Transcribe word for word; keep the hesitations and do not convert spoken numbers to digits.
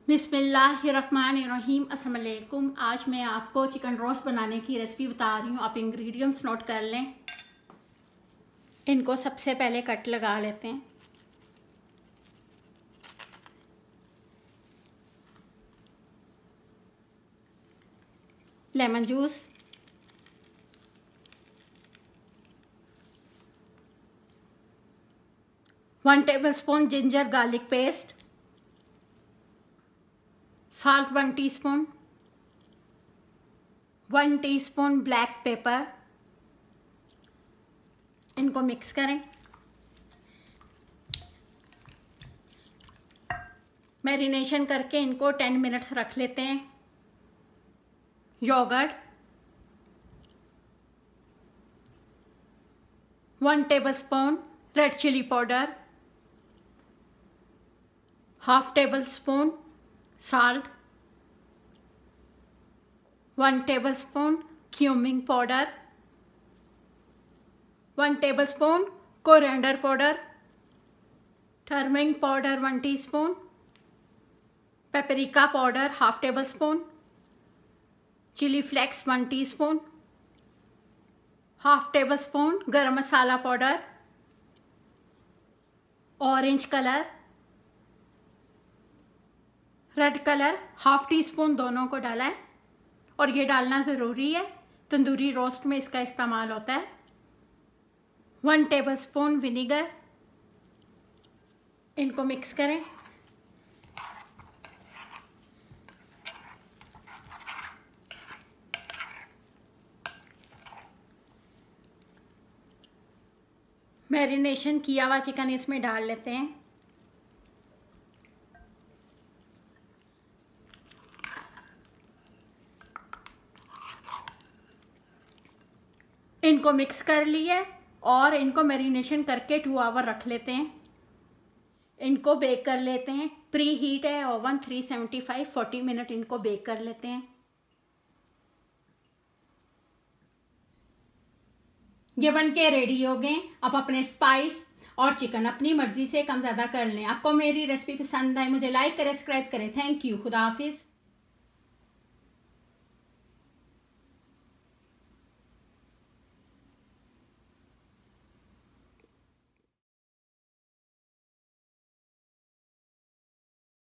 बिस्मिल्लाहिर्रहमानिर्रहीम। अस्सलाम वालेकुम। आज मैं आपको चिकन रोस्ट बनाने की रेसिपी बता रही हूँ। आप इंग्रेडिएंट्स नोट कर लें। इनको सबसे पहले कट लगा लेते हैं। Lemon juice, one tablespoon ginger garlic paste, salt one teaspoon, one teaspoon black pepper. इनको मिक्स करें। मैरिनेशन करके इनको टेन मिनट्स रख लेते हैं। Yogurt, one tablespoon red chilli powder, half tablespoon salt, one tablespoon cumin powder, one tablespoon coriander powder, turmeric powder one teaspoon, paprika powder half tablespoon, chilli flakes one teaspoon, half tablespoon garam masala powder, orange colour, red colour half teaspoon दोनों को डाला है और ये डालना ज़रूरी है, tandoori roast में इसका इस्तेमाल होता है। One tablespoon vinegar. इनको मिक्स करें। मैरिनेशन किया हुआ चिकन इसमें डाल लेते हैं। इनको मिक्स कर लिए और इनको मैरिनेशन करके टू आवर रख लेते हैं। इनको बेक कर लेते हैं। प्री हीट है oven three seventy five, forty minute इनको बेक कर लेते हैं। ये बन के रेडी हो गए। आप अपने स्पाइस और चिकन अपनी मर्जी से कम ज़्यादा कर लें। आपको मेरी रेसिपी पसंद आए मुझे लाइक करें, सब्सक्राइब करें। Thank you. खुदा हाफिज़।